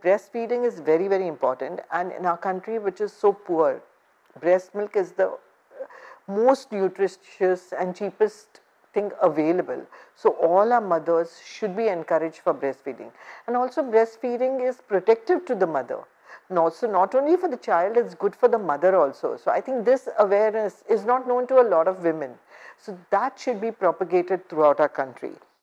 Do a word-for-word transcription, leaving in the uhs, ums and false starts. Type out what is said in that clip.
breastfeeding is very, very important, and in our country which is so poor, breast milk is the most nutritious and cheapest thing available. So all our mothers should be encouraged for breastfeeding. And also breastfeeding is protective to the mother. And also not only for the child, it's good for the mother also. So I think this awareness is not known to a lot of women. So that should be propagated throughout our country.